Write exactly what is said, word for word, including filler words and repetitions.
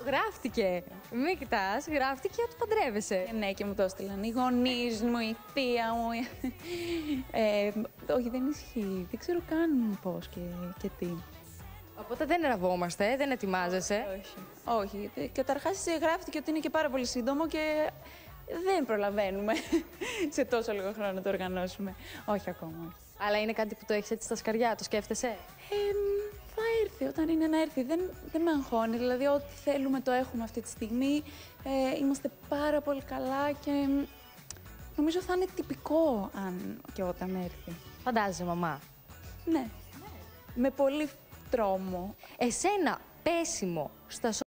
Γράφτηκε. Μην κοιτάς, γράφτηκε ότι παντρεύεσαι. Ε, ναι, και μου το έστειλαν οι γονείς μου, η θεία μου. Ε, όχι, δεν ισχύει. Δεν ξέρω καν πώς και, και τι. Οπότε δεν ραβόμαστε, δεν ετοιμάζεσαι. Όχι. Όχι. Και καταρχάς γράφτηκε ότι είναι και πάρα πολύ σύντομο και δεν προλαβαίνουμε σε τόσο λίγο χρόνο να το οργανώσουμε. Όχι ακόμα. Αλλά είναι κάτι που το έχεις έτσι στα σκαριά, το σκέφτεσαι. Ε, θα έρθει όταν είναι να έρθει. Δεν, δεν με αγχώνει. Δηλαδή, ό,τι θέλουμε το έχουμε αυτή τη στιγμή. Ε, είμαστε πάρα πολύ καλά και νομίζω θα είναι τυπικό αν και όταν έρθει. Φαντάζεσαι, μαμά. Ναι. Με πολύ τρόμο. Εσένα πέσιμο στα